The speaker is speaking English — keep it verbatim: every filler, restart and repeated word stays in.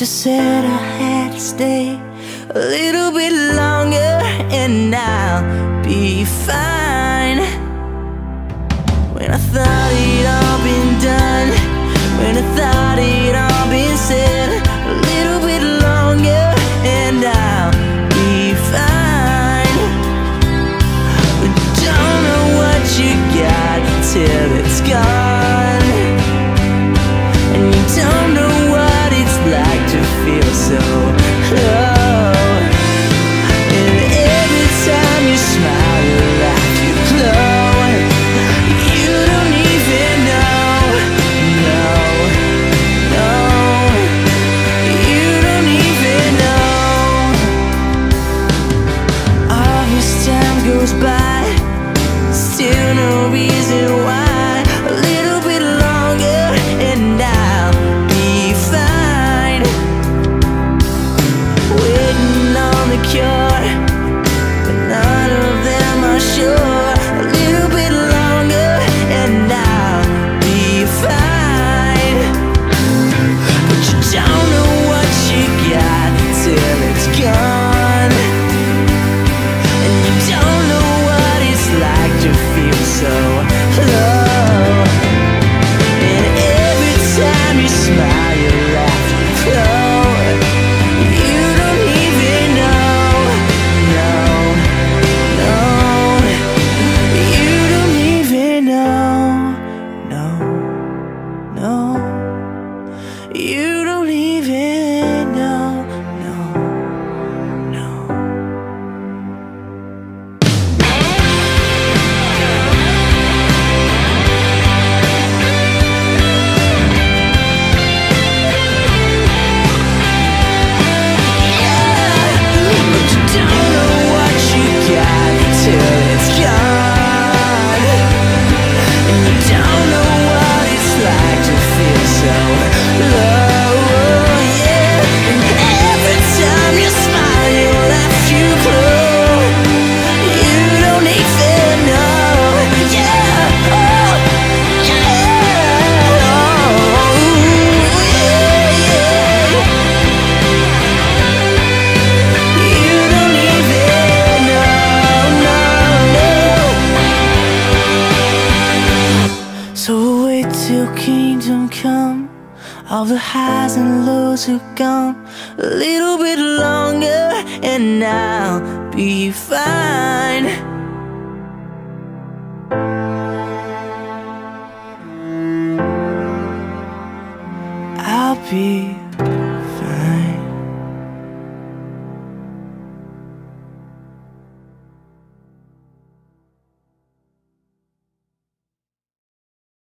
doctor said I had to stay a little bit longer, and I'll be fine. When I thought it all been done, when I thought it all been said, a little bit longer and I'll be fine. But don't know what you got till it's gone, and you don't know what it's like to feel so low. And every time you smile, you laugh, you glow. You don't even know, no, no. You don't even know. All this time goes by, still no reason why. A little bit longer and I'll be fine. Waiting on the cure, but none of them are sure. A little bit longer and I'll be fine. But you don't know what you got till it's gone, and you don't know what it's like to feel so low. And every time you smile, you laugh, you glow. You don't even know, no, no. You don't even know, no, no. You don't even know, no, no. So wait till kingdom come, all the highs and lows are gone. A little bit longer and I'll be fine. I'll be